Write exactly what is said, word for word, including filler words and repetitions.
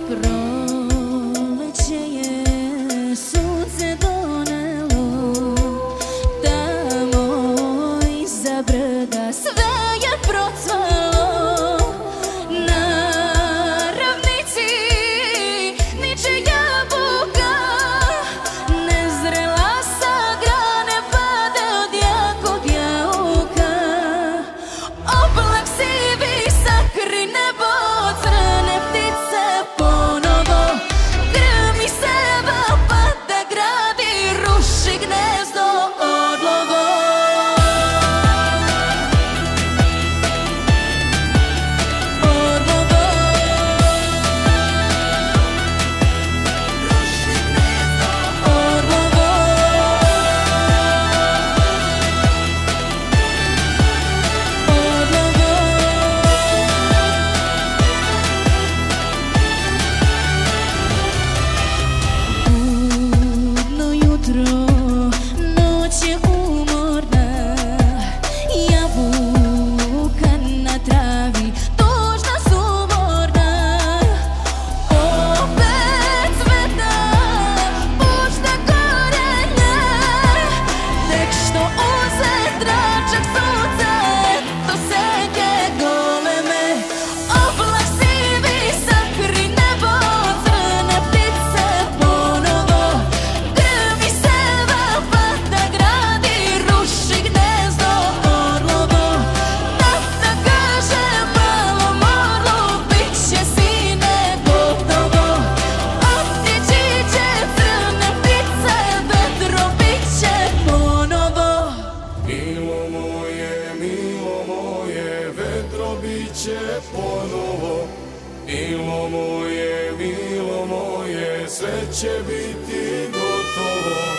Proleće je sunce donelo, tamo iza brda sve je procvalo. Na ravnici niče jabuka, nezrela sa grane pada od jakog jauka. Oblak sivi sakri nebo, crne ptice ponovo. Grmi seva pada gradi, ruši gnezdo orlovo. Orlovo ruši gnezdo orlovo. Budno jutro, noć je umorna, jabuka na travi, tužna sumorna. Opet cveta, pušta korenje, tek što uze tračak sunca, eto senke goleme. Oblak sivi sakri nebo, crne ptice ponovo. Grmi seva pada gradi, ruši gnezdo orlovo. Nafta kaže malom orlu, bit će sine gotovo. Otići će crne ptice, vedro bit će ponovo. Milo moje, milo moje, vedro biće ponovo. Milo moje, milo moje, sve će biti gotovo.